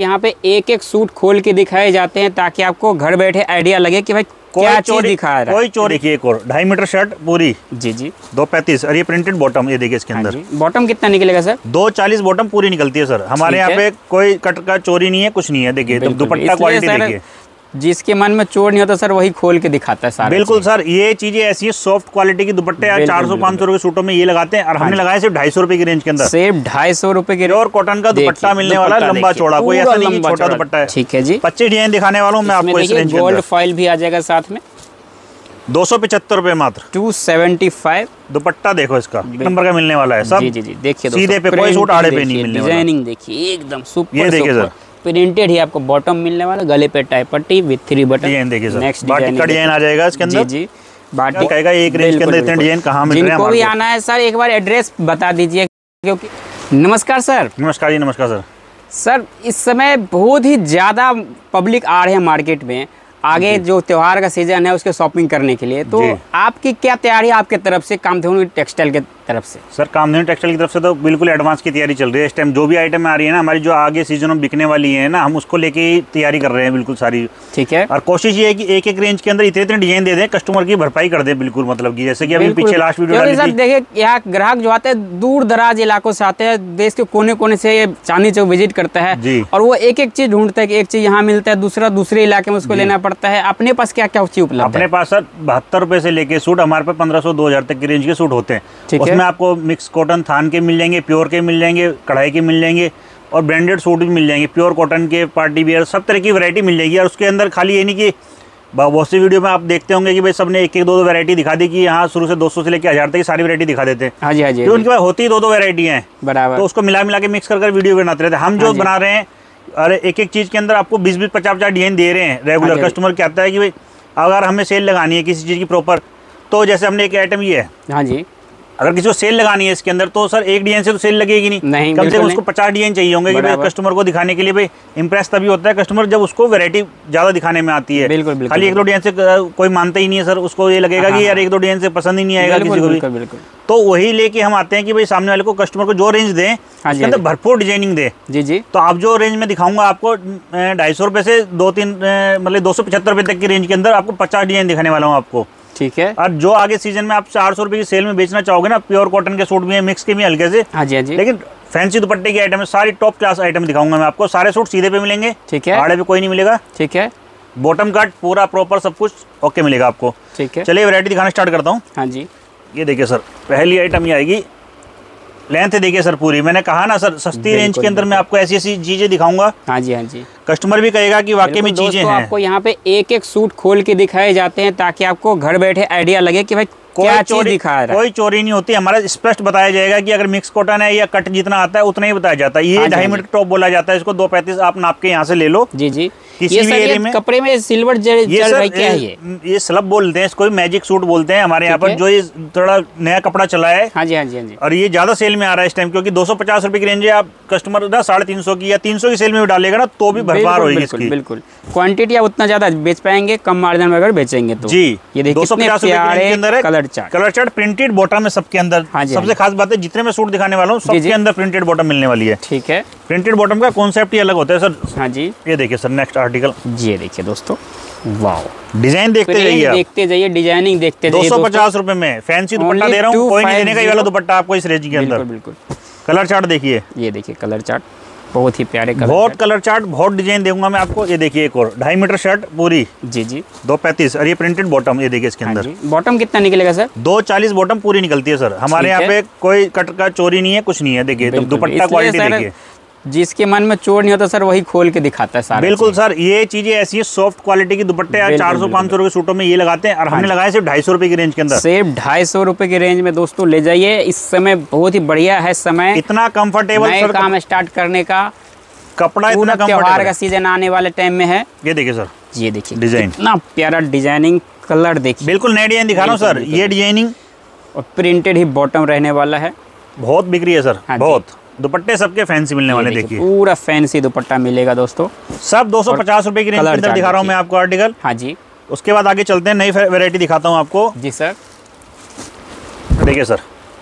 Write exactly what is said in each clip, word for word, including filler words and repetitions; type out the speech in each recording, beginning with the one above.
यहाँ पे एक एक सूट खोल के दिखाए जाते हैं ताकि आपको घर बैठे आइडिया लगे कि भाई क्या चीज दिखा रहा है। कोई चोरी। देखिए एक और ढाई मीटर शर्ट पूरी जी जी दो पैंतीस और ये प्रिंटेड बॉटम, ये देखिए इसके अंदर बॉटम कितना निकलेगा सर? दो चालीस बॉटम पूरी निकलती है सर। हमारे यहाँ पे कोई कट का चोरी नहीं है, कुछ नहीं है। देखिए दुपट्टा क्वालिटी देखिए, जिसके मन में चोर नहीं होता सर वही खोल के दिखाता है सारा। बिल्कुल सर, ये चीजें ऐसी है सॉफ्ट क्वालिटी की दुपट्टे यार चार सौ पाँच सौ रुपए सूटों में ये लगाते हैं और हमने लगाया सिर्फ ढाई सौ रुपए की रेंज के अंदर। सिर्फ ढाई सौ रुपए के और कॉटन का दुपट्टा मिलने वाला है, लंबा चौड़ा, कोई ऐसा नहीं छोटा दुपट्टा है। ठीक है जी, पच्चीस डिजाइन दिखाने वाला हूँ मैं आपको इस रेंज में। गोल्ड फॉइल भी आ जाएगा साथ में। दो सौ पचहत्तर रुपए मात्र। To seventy five. दुपट्टा देखो इसका नंबर का मिलने वाला है सब। जी जी जी देखिए सीधे पे, कोई सूट आड़े पे नहीं मिलने वाला। डिजाइनिंग देखिए एकदम सुपर। ये देखिए सर, प्रिंटेड ही आपको बॉटम मिलने वाला, गले पे टाइप पट्टी विद थ्री बटन। डिजाइन देखिए सर, नेक्स्ट बाटिक का डिजाइन आ जाएगा इसके अंदर। जी जी बाटिक कहेगा एक रेंज के अंदर इतने डिजाइन कहाँ मिल रहे हैं। जिनको भी आना है सर एक बार एड्रेस बता दीजिए क्योंकि। नमस्कार सर। नमस्कार जी, नमस्कार सर। सर इस समय बहुत ही ज़्यादा पब्लिक आ रहे हैं मार्केट में, आगे जो त्योहार का सीजन है उसके शॉपिंग करने के लिए, तो आपकी क्या तैयारी है आपके तरफ से कामधेनु टेक्सटाइल के तरफ से? सर कामधेनु टेक्सटाइल की तरफ से तो बिल्कुल एडवांस की तैयारी चल रही है इस टाइम। जो भी आइटम आ रही है ना हमारी, जो आगे सीजन में बिकने वाली है ना, हम उसको लेके ही तैयारी कर रहे हैं बिल्कुल सारी। ठीक है। और कोशिश ये है कि एक एक रेंज के अंदर इतने इतने डिजाइन दे दें, कस्टमर की भरपाई कर दे बिल्कुल। मतलब की जैसे कि अभी पीछे लास्ट वीडियो देखिए, यहाँ ग्राहक जो आते हैं दूर दराज इलाकों से आते हैं, देश के कोने कोने से चांदनी चौक विजिट करता है और वो एक एक चीज ढूंढता है कि एक चीज यहाँ मिलता है, दूसरा दूसरे इलाके में उसको लेना पड़ता है। अपने पास क्या क्या चीज उपलब्ध है? अपने पास सर बहत्तर रुपए से लेके सूट हमारे पास पंद्रह सौ दो हजार तक की रेंज के सूट होते हैं। उसमें आपको मिक्स कॉटन थान के मिल जाएंगे, प्योर के मिल जाएंगे, कढ़ाई के मिल जाएंगे और ब्रांडेड सूट भी मिल जाएंगे, प्योर कॉटन के, पार्टी वियर, सब तरह की वैरायटी मिल जाएगी। और उसके अंदर खाली ये नहीं कि बहुत सी वीडियो में आप देखते होंगे कि भाई सबने एक एक दो दो वैरायटी दिखा दी कि यहाँ शुरू से दो सौ से लेकर हजार तक की सारी वैरायटी दिखा देते हैं। हाँ जी हाँ जी। उनके पास होती ही दो दो वैरायटी हैं बराबर, तो उसको मिला मिला के मिक्स कर वीडियो बनाते रहते हैं। हम जो बना रहे हैं, अरे एक एक चीज के अंदर आपको बीस बीस पचास पचास डिजाइन दे रहे हैं। रेगुलर कस्टमर क्या आता है कि भाई अगर हमें सेल लगानी है किसी चीज़ की प्रॉपर, तो जैसे हमने एक आइटम ये है, हाँ जी, अगर किसी को सेल लगानी है इसके अंदर तो सर एक डिजाइन से तो सेल लगेगी नहीं, नहीं कम से कम उसको पचास डिजाइन चाहिए होंगे कि भाई कस्टमर को दिखाने के लिए। भाई इंप्रेस तभी होता है कस्टमर जब उसको वैरायटी ज्यादा दिखाने में आती है। बिल्कुल, बिल्कुल, खाली एक दो डिजाइन से कोई मानता ही नहीं है सर, उसको ये लगेगा कि यार एक दो डिजाइन से पसंद ही नहीं आएगा किसी को भी। तो वही लेके हम आते हैं कि भाई सामने वाले को, कस्टमर को जो रेंज दें उसके अंदर भरपूर डिजाइनिंग दे। जी जी। तो आप जो रेंज में दिखाऊंगा आपको ढाई सौ रुपए से दो तीन मतलब दो सौ पचहत्तर रुपए तक की रेंज के अंदर आपको पचास डिजाइन दिखाने वाला हूँ आपको। ठीक है। और जो आगे सीजन में आप चार सौ रुपए की सेल में बेचना चाहोगे ना, प्योर कॉटन के सूट भी हैं, मिक्स के भी हल्के से, हाँ जी हाँ जी, लेकिन फैंसी दुपट्टे की आइटम है, सारी टॉप क्लास आइटम दिखाऊंगा मैं आपको। सारे सूट सीधे पे मिलेंगे, ठीक है, आड़े पे कोई नहीं मिलेगा। ठीक है। बॉटम कट पूरा प्रॉपर सब कुछ ओके मिलेगा आपको। ठीक है। चलिए वैरायटी दिखाना स्टार्ट करता हूँ। हाँ जी, ये देखिए सर, पहली आइटम ये आएगी। लेंथ देखिए सर पूरी, मैंने कहा ना सर सस्ती रेंज के अंदर मैं आपको ऐसी ऐसी चीजें दिखाऊंगा। हाँ जी हाँ जी। कस्टमर भी कहेगा कि वाकई में चीजें हैं। आपको यहाँ पे एक एक सूट खोल के दिखाए जाते हैं ताकि आपको घर बैठे आइडिया लगे कि भाई क्या चीज दिखा रहा है। कोई चोरी नहीं होती, हमारा स्पष्ट बताया जाएगा कि अगर मिक्स कॉटन है या कट जितना आता है उतना ही बताया जाता है। ये ढाई मीटर टॉप बोला जाता है इसको, दो पैंतीस आप नाप के यहाँ से ले लो। जी जी। किसी भी एरिया में कपड़े में सिल्वर जल क्या है ये ये स्लब बोलते हैं इसको, मैजिक सूट बोलते हैं हमारे यहाँ पर, जो ये थोड़ा नया कपड़ा चला है। हाँ जी हाँ जी हाँ जी। और ये ज्यादा सेल में आ रहा है इस टाइम, क्योंकि दो सौ पचास रुपए की रेंज है। आप कस्टमर ना साढ़े तीन सौ की या तीन सौ की सेल में भी डालेगा ना तो भी भरपार होगी इसकी। बिल्कुल, क्वांटिटी आप उतना ज्यादा बेच पाएंगे, कम मार्जिन में अगर बेचेंगे तो। जी, ये देखिए दो सौ पचास रुपए के अंदर है। Colour chart, colour chart printed bottom है सबके अंदर। हाँ जी। सबसे खास बात है जितने मैं सूट दिखाने वाला हूँ सबके अंदर प्रिंटेड बॉटम मिलने वाली है। ठीक है। प्रिंटेड बॉटम का कॉन्सेप्ट ही अलग होता है सर। हाँ जी। ये देखिए सर नेक्स्ट आर्टिकल, ये देखिए दोस्तों, वाओ, डिजाइन देखते जाइए, देखते जाइए, डिजाइनिंग देखते जाइए। दो सौ पचास रुपए में फैंसी दुपट्टा दे रहा हूँ, कोई नहीं देने का ये वाला दुपट्टा आपको इस रेंज के अंदर। बिल्कुल। कलर चार्ट देखिए, ये देखिए कलर चार्ट, बहुत ही प्यारे कलर, बहुत कलर चार्ट, बहुत डिजाइन दूंगा मैं आपको। ये देखिए एक और ढाई मीटर शर्ट पूरी, जी जी, दो पैंतीस और ये प्रिंटेड बॉटम, ये देखिए इसके अंदर बॉटम कितना निकलेगा सर? दो चालीस बॉटम पूरी निकलती है सर। हमारे यहाँ पे कोई कट का चोरी नहीं है, कुछ नहीं है। देखिए दुपट्टा क्वालिटी देखिए, जिसके मन में चोर नहीं होता सर वही खोल के दिखाता है सारा। बिल्कुल सर, ये चीजें ऐसी है सॉफ्ट क्वालिटी की दुपट्टे यार चार सौ पाँच सौ रुपए सूटों में ये लगाते हैं और हमने लगाया सिर्फ ढाई सौ रुपए की रेंज के अंदर। सिर्फ ढाई सौ रुपए की रेंज में दोस्तों ले जाइए। इस समय बहुत ही बढ़िया है समय, इतना कंफर्टेबल काम स्टार्ट करने का, कपड़ा इतना त्योहार का सीजन आने वाले टाइम में है। ये देखिए सर, ये देखिए डिजाइन, इतना प्यारा डिजाइनिंग, कलर देखिए, बिल्कुल नए डिजाइन दिखा रहा हूँ सर। ये डिजाइनिंग और प्रिंटेड ही बॉटम रहने वाला है, बहुत बिक रही है सर। हाँ बहुत दुपट्टे सबके फैंसी मिलने वाले, देखिए पूरा फैंसी दुपट्टा मिलेगा दोस्तों। सब दो सौ पचास रुपए की रेंज के अंदर दिखा रहा हूँ मैं आपको आर्टिकल। हाँ जी। उसके बाद आगे चलते हैं, नई वैरायटी दिखाता हूँ आपको। जी सर। देखिए सर,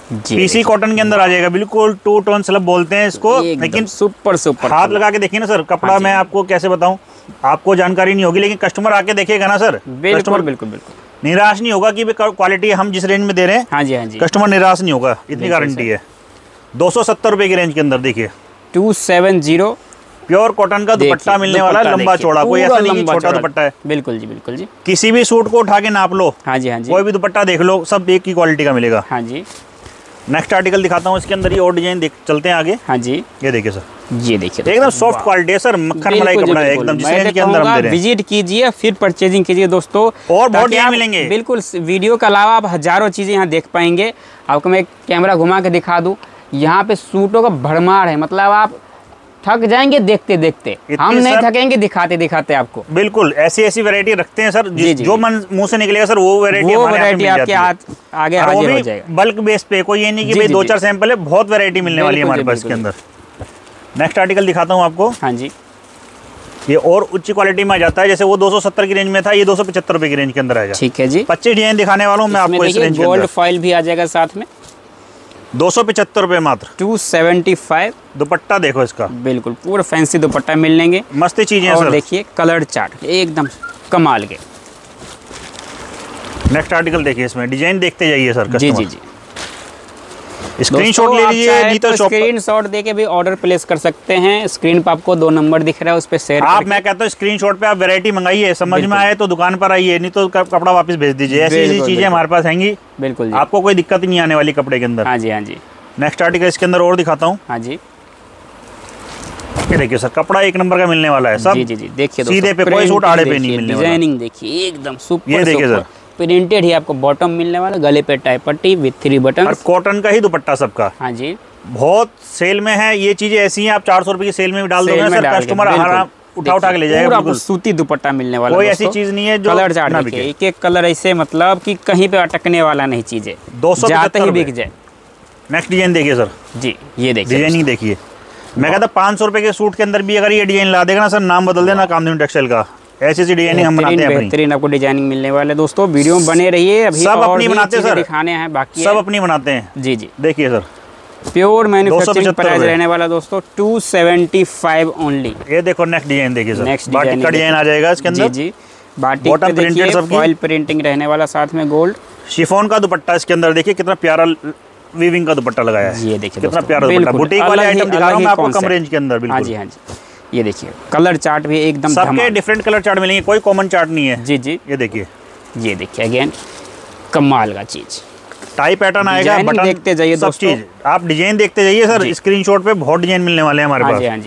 पीसी कॉटन के अंदर आ जाएगा, बिल्कुल टू टोन स्लब बोलते हैं इसको, लेकिन सुपर सुपर हाथ लगा के देखिए ना सर कपड़ा। हाँ, मैं आपको कैसे बताऊं, आपको जानकारी नहीं होगी, लेकिन कस्टमर आके देखेगा ना सर, बिल्कुल बिल्कुल बिल्कुल निराश नहीं होगा कि क्वालिटी हम जिस रेंज में दे रहे हैं, हाँ जी हाँ जी, कस्टमर निराश नहीं होगा, इतनी गारंटी है। दो सौ सत्तर रुपए की रेंज के अंदर देखिए, two seven zero pure cotton का दुपट्टा मिलने वाला है, लंबा चौड़ा, कोई ऐसा नहीं छोटा दुपट्टा है। बिल्कुल जी बिल्कुल जी, किसी भी सूट को उठा के नाप लो, हाँ जी हाँ जी, कोई भी दुपट्टा देख लो, सब एक ही क्वालिटी का मिलेगा। हाँ जी। नेक्स्ट आर्टिकल दिखाता हूँ, इसके अंदर ही और डिजाइन देख चलते हैं आगे। हाँ जी, ये देखिए सर, ये देखिए एकदम सॉफ्ट क्वालिटी है सर, मक्खन मलाई कपड़ा है एकदम, जिस रेंज के अंदर हम दे रहे हैं। विजिट कीजिए फिर परचेजिंग कीजिए दोस्तों, और बहुत डिजाइन मिलेंगे। बिल्कुल, वीडियो के अलावा आप हजारों चीजें यहाँ देख पाएंगे। आपको मैं कैमरा घुमा के दिखा दूं, यहाँ पे सूटों का भरमार है, मतलब आप थक जाएंगे देखते देखते, हम नहीं थकेंगे दिखाते दिखाते आपको। बिल्कुल ऐसी ऐसी वैरायटी रखते हैं सर, जी, जी, जो मन मुंह से निकलेगा सर वो वैरायटी वो वैरायटी आपके हाथ आगे हाजिर हो जाएगा। बल्क बेस पे, कोई ये नहीं कि भाई दो चार सैंपल है, बहुत वैरायटी मिलने वाली है हमारे पास इसके अंदर। नेक्स्ट आर्टिकल दिखाता हूँ आपको। हाँ जी, ये और उच्च क्वालिटी में आ जाता है, जैसे वो दो सौ सत्तर की रेंज में था, ये दो सौ पचहत्तर रुपए की रेंज के अंदर आएगा। ठीक है जी, पच्चीस डिजाइन दिखाने वाला हूँ मैं आपको इस रेंज के अंदर। गोल्ड फॉइल भी आ जाएगा साथ में, दो सौ पचहत्तर रुपए मात्र, टू सेवेंटी फाइव। दुपट्टा देखो इसका, बिल्कुल पूरा फैंसी दुपट्टा मिल लेंगे, मस्त चीजें हैं सर। देखिए कलर चार्ट एकदम कमाल के। नेक्स्ट आर्टिकल देखिए, इसमें डिजाइन देखते जाइए सर। जी जी जी, स्क्रीनशॉट ले लीजिए, नहीं तो स्क्रीनशॉट देके भी ऑर्डर प्लेस कर सकते हैं। स्क्रीन पर आपको दो नंबर दिख रहा है, उस पे शेयर आप, मैं कहता हूँ स्क्रीनशॉट पे आप वैरायटी मंगाइए, समझ में आए तो दुकान पर आइए, नहीं तो कपड़ा वापस भेज दीजिए। ऐसी ऐसी चीजें हमारे पास आएंगी, बिल्कुल आपको कोई दिक्कत ही नहीं आने वाली कपड़े के अंदर। हाँ जी हाँ जी। नेक्स्ट आर्टिकल इसके अंदर और दिखाता हूँ। हाँ जी, ये देखिए सर, कपड़ा एक नंबर का मिलने वाला है सब। जी जी जी, देखिए सीधे पे, कोई सूट आड़े पे नहीं मिलने वाला। डिजाइनिंग देखिए एकदम सुपर। ये देखिए सर, प्रिंटेड ही आपको बॉटम मिलने वाला, गले पे टाई पट्टी विथ थ्री बटन, और कॉटन का ही दुपट्टा सबका। हाँ जी, बहुत सेल में है ये चीजें, ऐसी हैं आप चार सौ रुपए की सेल में भी डाल दोगे सर, कस्टमर आराम उठा उठा के ले जाएगा। आपको सूती दुपट्टा मिलने वाला, कोई ऐसी चीज नहीं है जो कलर चार्ट देखिए, एक एक कलर ऐसे मतलब कि कहीं पे अटकने वाला नहीं, चीजें दो सौ जाते ही बिक जाए। नेक्स्ट डिजाइन देखिए सर, जी ये देखिए डिजाइनिंग देखिए। मैं कहता पाँच सौ रुपए के सूट के अंदर भी अगर ये डिजाइन ला देगा ना सर, नाम बदल देना कामधेनु टेक्सटाइल का। ऐसी ऐसी डिजाइनिंग हम बनाते हैं, बेहतरीन आपको डिजाइनिंग मिलने वाले। दोस्तों वीडियो में बने रहिए, अभी सब अपनी बनाते हैं सर, दिखाने हैं बाकी, सब अपनी बनाते हैं। जी जी, देखिए सर, प्योर मैन्युफैक्चरिंग प्राइस रहने वाला दोस्तों, टू सेवेंटी फाइव ओनली। ये देखो नेक्स्ट डिजाइन देखिए सर, नेक्स्ट बाटिक का डिजाइन आ जाएगा इसके अंदर। जी जी, बाटिक पे देखिए फॉइल प्रिंटिंग रहने वाला, साथ में गोल्ड शिफॉन का दुपट्टा इसके अंदर। देखिए कितना प्यारा वीविंग का दुपट्टा लगाया है, ये देखिए कितना प्यारा दुपट्टा। बुटीक वाले आइटम दिखा रहा हूं मैं आपको कम रेंज के अंदर। बिल्कुल, हाँ जी हाँ जी। ये देखिए कलर चार्ट भी एकदम सबके डिफरेंट कलर चार्ट मिलेंगे, कोई कॉमन चार्ट नहीं है। जी जी, ये देखिए, ये देखिए अगेन कमाल का चीज, टाई पैटर्न आएगा, बटन देखते जाइए सब चीज, आप डिजाइन देखते जाइए सर। स्क्रीनशॉट पे बहुत डिजाइन मिलने वाले हैं हमारे पास। हाँ जी,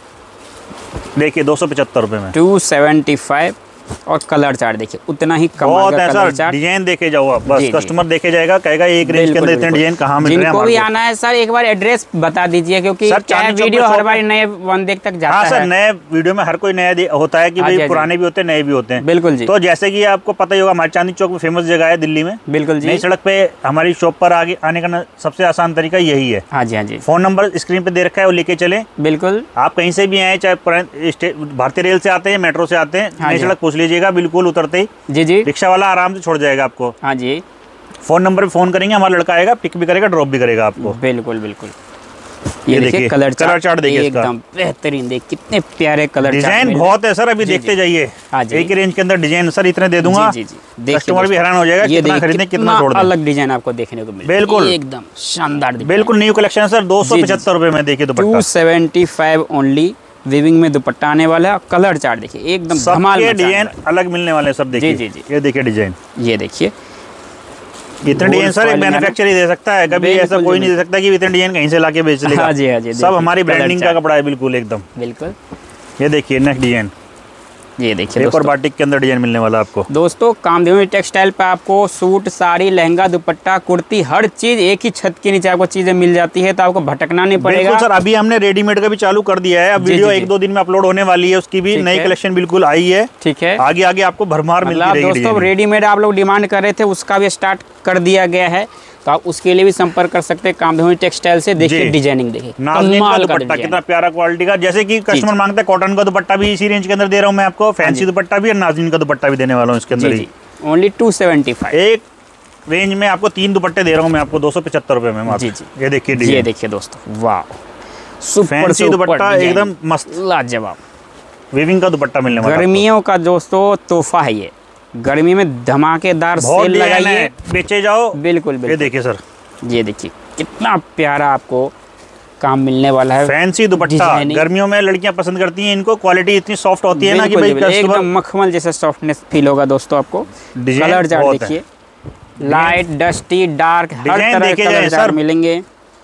देखिए दो सौ पचहत्तर रुपए में टू सेवेंटी फाइव, और कलर चार्ट देखिए उतना ही कमाल का कलर चार्ट। डिजाइन देखे जाओ आप, बस कस्टमर देखे जाएगा, कहेगा एक रेंज के अंदर इतने डिजाइन कहाँ मिल रहे हैं। जिनको भी आना है सर एक बार एड्रेस बता दीजिए, क्योंकि क्या वीडियो हर बार नए बंदे तक जाता है। हाँ सर, नए वीडियो में हर कोई नया होता है कि भाई पुराने भी होते हैं, नए भी होते हैं। बिल्कुल जी। तो जैसे कि आपको पता ही होगा, हमारे चांदनी चौक में फेमस जगह है दिल्ली में। बिल्कुल जी, नई सड़क पे हमारी शॉप पर आगे आने का सबसे आसान तरीका यही है। हाँ जी हाँ जी, फोन नंबर स्क्रीन पे दे रखा है, वो लेके चले। बिल्कुल, आप कहीं से भी आए, चाहे भारतीय रेल से आते हैं, मेट्रो से आते हैं, नई सड़क पूछ लीजिएगा, बिल्कुल उतरते ही जी जी रिक्शा वाला आराम से छोड़ जाएगा आपको। हाँ जी, फोन नंबर पे फोन करेंगे, हमारा लड़का आएगा, पिक भी करेगा, ड्रॉप भी करेगा आपको। बिल्कुल बिल्कुल। ये देखिए कलर कलर चार्ट देखिए, एकदम बेहतरीन, देख कितने प्यारे कलर। डिजाइन बहुत है सर, अभी देखते जाइए। एक ही रेंज के अंदर डिजाइन सर इतने दे दूंगा, कस्टमर भी हैरान हो जाएगा कितना खरीदने कितना छोड़ दें। अलग डिजाइन आपको देखने को मिलेगा, बिल्कुल एकदम शानदार, बिल्कुल न्यू कलेक्शन सर। दो सौ पचहत्तर रुपए में देखिए dupatta, two seventy five only. Weaving में दुपट्टा आने वाला है, कलर चार्ट देखिए एकदम धमाल, डिजाइन अलग मिलने वाले हैं सब। देखिए जी जी, ये देखिए डिजाइन, ये देखिए इतने डिजाइन सर एक मैन्युफैक्चर ही दे सकता है, कभी ऐसा कोई नहीं दे सकता कि इतने डिजाइन कहीं से लाके बेच लेगा। हाँ जी हाँ जी, सब हमारी ब्रांडिंग का कपड़ा है, बिल्कुल एकदम। बिल्कुल, ये देखिए नेक्स्ट डिजाइन, ये देखिए एक और बाटिक के अंदर डिजाइन मिलने वाला आपको। दोस्तों कामधेनु टेक्सटाइल पे आपको सूट, साड़ी, लहंगा, दुपट्टा, कुर्ती, हर चीज एक ही छत के नीचे आपको चीजें मिल जाती है, तो आपको भटकना नहीं पड़ेगा। सर अभी हमने रेडीमेड का भी चालू कर दिया है, अब वीडियो एक दो दिन में अपलोड होने वाली है, उसकी भी नई कलेक्शन बिल्कुल आई है। ठीक है, आगे आगे आपको भरमार मिलती रहेगी। दोस्तों रेडीमेड आप लोग डिमांड कर रहे थे, उसका भी स्टार्ट कर दिया गया है, तो आप उसके लिए भी संपर्क कर सकते हैं कामधेनु टेक्सटाइल से। देखिए डिजाइनिंग देखिए, नाज़नीन का दुपट्टा कितना प्यारा क्वालिटी का, जैसे कि कस्टमर मांगता है कॉटन का दुपट्टा भी इसी रेंज के अंदर दे रहा हूं मैं आपको, फैंसी दुपट्टा भी और नाज़नीन का दुपट्टा भी देने वाला हूं इसके अंदर ही। Only two seventy five. एक रेंज में आपको तीन दुपट्टे दे रहा हूँ मैं आपको दो सौ पचहत्तर रुपए में। जी जी, ये देखिए, ये देखिए दोस्तों, वाह, सुपर फैंसी दुपट्टा एकदम मस्त, लाजवाब वीविंग का दुपट्टा मिलने वाला है। गर्मियों का दोस्तों तोहफा है ये, गर्मी में धमाकेदार सेल लगाइए, बेचे जाओ। बिल्कुल बिल्कुल। ये देखिए सर, ये देखिए कितना प्यारा आपको काम मिलने वाला है। फैंसी दुपट्टा गर्मियों में लड़कियां पसंद करती हैं इनको, क्वालिटी इतनी सॉफ्ट होती है ना कि भाई एकदम मखमल जैसा सॉफ्टनेस फील होगा दोस्तों आपको। कलर चार्ट देखिए, लाइट, डस्टी, डार्क, हर तरह के कलर चार्ट मिलेंगे।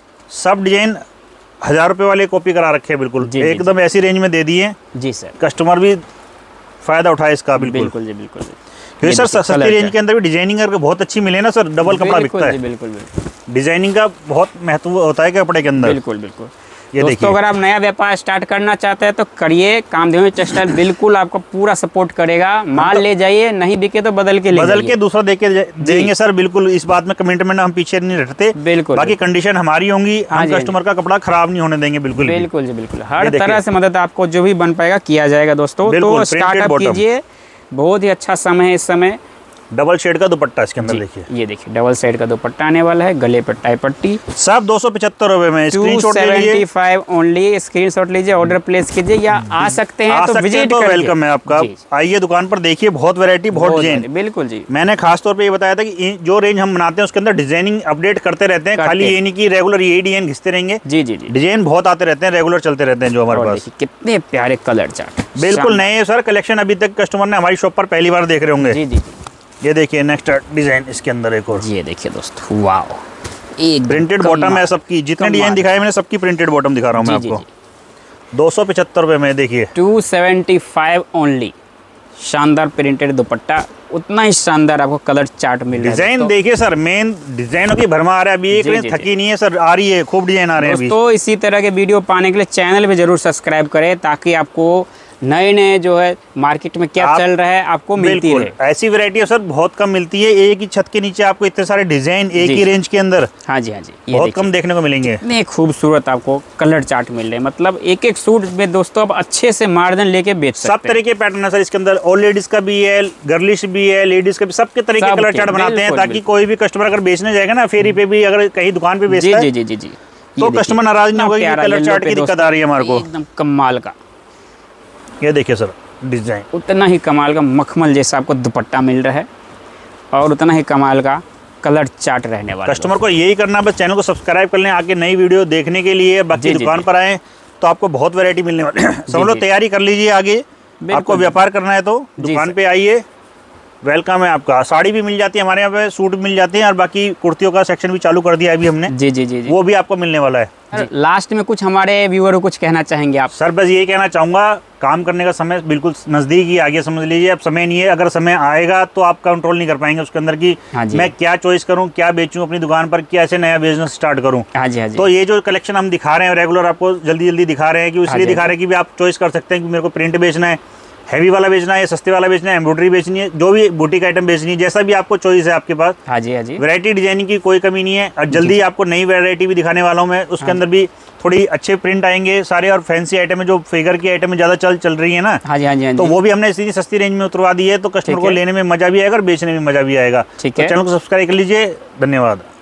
सब डिजाइन हजार रुपए वाले कॉपी करा रखे हैं, बिल्कुल एकदम ऐसी रेंज में दे दिए जी सर, कस्टमर भी फायदा उठाए इसका। बिल्कुल बिल्कुल जी, बिल्कुल। क्योंकि सर सस्ती रेंज के अंदर भी डिजाइनिंग करके बहुत अच्छी मिले ना सर, डबल कपड़ा बिकता है। बिल्कुल बिल्कुल, डिजाइनिंग का बहुत महत्व होता है कपड़े के अंदर। बिल्कुल बिल्कुल। ये दोस्तों अगर आप नया व्यापार स्टार्ट करना चाहते हैं तो करिए, कामधेनु टेक्सटाइल बिल्कुल आपको पूरा सपोर्ट करेगा। माल ले जाइए, नहीं बिके तो बदल के ले बदल के दूसरा दे के देंगे सर, बिल्कुल। इस बात में कमिटमेंट हम पीछे नहीं रहते, बिल्कुल। बाकी कंडीशन हमारी होंगी, हम कस्टमर का कपड़ा खराब नहीं होने देंगे, बिल्कुल बिल्कुल जी, बिल्कुल। हर तरह से मदद आपको जो भी बन पाएगा किया जाएगा दोस्तों। तो स्टार्टअप कीजिए, बहुत ही अच्छा समय है इस समय। डबल शेड का दुपट्टा इसके अंदर देखिए, ये देखिए डबल शेड का दुपट्टा आने वाला है, गले पर टाई पट्टी, सब दो सौ पचहत्तर रुपए में। स्क्रीनशॉट ले लीजिए, ओनली स्क्रीनशॉट लीजिए, ऑर्डर प्लेस कीजिए या आ सकते हैं तो विजिट करिए। वेलकम है आपका, आइए दुकान पर देखिए, बहुत वैरायटी, बहुत डिजाइन। बिल्कुल जी, मैंने खास तौर पे ये बताया था कि जो रेंज हम बनाते हैं उसके अंदर डिजाइनिंग अपडेट करते रहते हैं, खाली ये नहीं कि रेगुलर यही डिजाइन घिसते रहेंगे। जी जी जी, डिजाइन बहुत आते रहते हैं, रेगुलर चलते रहते हैं जो हमारे पास। कितने प्यारे कलर चार्ट, बिल्कुल नए सर कलेक्शन, अभी तक कस्टमर ने हमारी शॉप पर पहली बार देख रहे होंगे। जी जी, ये देखिए नेक्स्ट डिजाइन इसके अंदर एक और, ये देखिए दोस्तों, वाओ, एक प्रिंटेड बॉटम है सबकी, जितने डिजाइन दिखाए मैंने सबकी प्रिंटेड बॉटम दिखा रहा हूँ मैं आपको। दो सौ पचहत्तर रुपए में देखिए, टू सेवेंटी फाइव ओनली। शानदार प्रिंटेड दुपट्टा, उतना ही शानदार आपको कलर चार्ट मिल रहा है। डिजाइन देखिए सर, मेन डिजाइनों की भरमा आ रहा है अभी, एक रेंज थकी नहीं है सर, आ रही है, खूब डिजाइन आ रहे हैं। तो इसी तरह के वीडियो पाने के लिए चैनल पे जरूर सब्सक्राइब करें, ताकि आपको नए नए जो है मार्केट में क्या चल रहा है आपको मिलती है। ऐसी वैरायटी सर बहुत कम मिलती है, एक ही छत के नीचे आपको इतने सारे डिजाइन एक ही रेंज के अंदर। हाँ जी, हाँ जी, बहुत कम देखने को मिलेंगे। इतने खूबसूरत आपको कलर चार्ट मिल रहे हैं, मतलब एक एक सूट में दोस्तों आप अच्छे से मार्जिन लेके बेच सकते हैं। सब तरह के पैटर्न है सर इसके अंदर, और लेडीज का भी है, गर्लिश भी है, लेडीज का भी, सबके तरह के कलर चार्ट बनाते हैं, ताकि कोई भी कस्टमर अगर बेचने जाएगा ना फेरी पे भी, अगर कहीं दुकान पे बेचता है, जी जी जी, तो कस्टमर नाराज नहीं होगा कि कलर चार्ट की दिक्कत आ रही है हमारे को। एकदम कमाल का, ये देखिए सर डिजाइन, उतना ही कमाल का मखमल जैसा आपको दुपट्टा मिल रहा है, और उतना ही कमाल का कलर चार्ट रहने वाला। कस्टमर को यही करना, बस चैनल को सब्सक्राइब कर लें आगे नई वीडियो देखने के लिए। बाकी दुकान पर आए तो आपको बहुत वैरायटी मिलने वाली है। समझ लो तैयारी कर लीजिए, आगे आपको व्यापार करना है तो दुकान पे आइए, वेलकम है आपका। साड़ी भी मिल जाती है हमारे यहाँ पे, सूट भी मिल जाते हैं, और बाकी कुर्तियों का सेक्शन भी चालू कर दिया है अभी हमने। जी जी जी, वो भी आपको मिलने वाला है। लास्ट में कुछ हमारे व्यूअर को कुछ कहना चाहेंगे आप? सर बस यही कहना चाहूँगा, काम करने का समय बिल्कुल नज़दीक ही आगे, समझ लीजिए। अब समय नहीं है, अगर समय आएगा तो आप कंट्रोल नहीं कर पाएंगे उसके अंदर की मैं क्या चॉइस करूँ, क्या बेचूँ अपनी दुकान पर, कैसे नया बिजनेस स्टार्ट करूँ। हाँ जी, हाँ जी। तो ये जो कलेक्शन हम दिखा रहे हैं रेगुलर, आपको जल्दी जल्दी दिखा रहे हैं कि इसलिए दिखा रहे हैं कि आप चॉइस कर सकते हैं कि मेरे को प्रिंट बेचना है, हैवी वाला बेचना है, सस्ते वाला बेचना है, एम्ब्रॉयडरी बेचनी है, जो भी बुटीक आइटम बेचनी है, जैसा भी आपको चॉइस है आपके पास। हाँ जी, हाँ जी। वैरायटी डिजाइनिंग की कोई कमी नहीं है, और जल्दी आपको नई वैरायटी भी दिखाने वाला हूँ मैं। उसके अंदर भी थोड़ी अच्छे प्रिंट आएंगे सारे, और फैंसी आइटम है जो फिगर की आइटम ज़्यादा चल चल रही है ना। हाँ जी, हाँ जी, हाँ जी। तो वो भी हमने इतनी सस्ती रेंज में उतरवा दी है, तो कस्टमर को लेने में मजा भी आएगा और बेचने में मजा भी आएगा। तो चैनल को सब्सक्राइब कर लीजिए, धन्यवाद।